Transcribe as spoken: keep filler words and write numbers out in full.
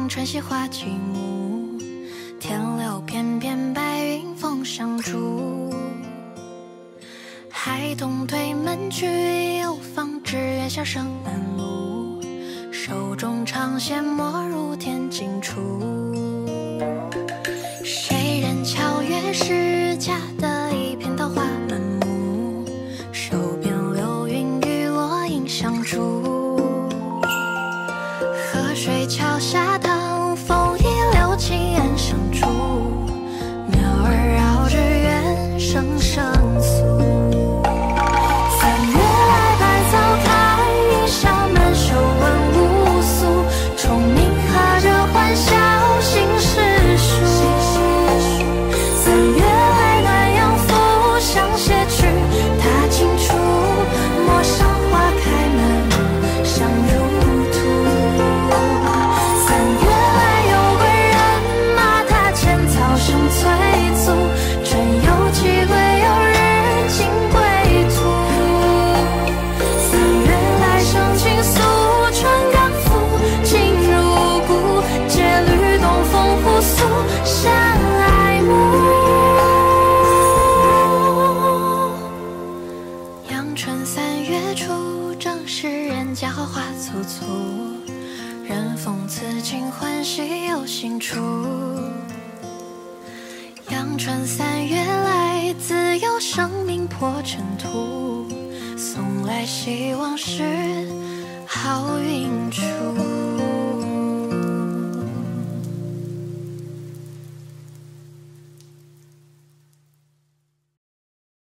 春熙花几幕，天流翩翩，白云风上竹。孩童推门去，有方知月下生南路。手中长线，没入天尽处。谁人巧月是假的一片桃花满目，手边流云雨落影相逐。河水桥下淌，风一流情岸上住。鸟儿绕着圆声声诉。三月来百草开，云霄满袖闻无素。虫鸣和着欢笑，心事书。三月来暖阳拂向斜去，踏青处，陌上花开满路，香如土。三月来有归人马，踏浅草声催促。春有几归，有日尽归途。三月来生情愫，春刚复，情如故。借缕东风互诉，相爱慕。阳春三月初，正是人家好花簇簇。人逢此情欢喜有心处。阳春三月来，自有生命破尘土。送来希望是好运处。